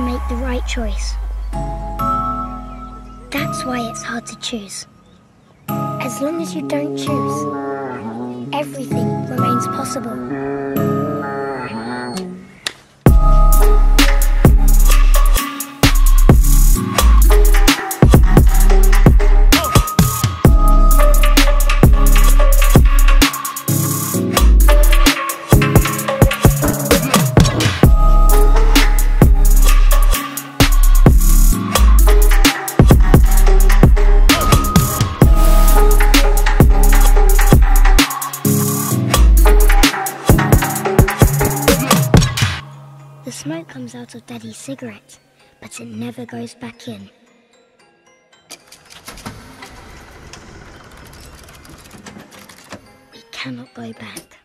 make the right choice. That's why it's hard to choose. As long as you don't choose, everything remains possible. The smoke comes out of Daddy's cigarette, but it never goes back in. We cannot go back.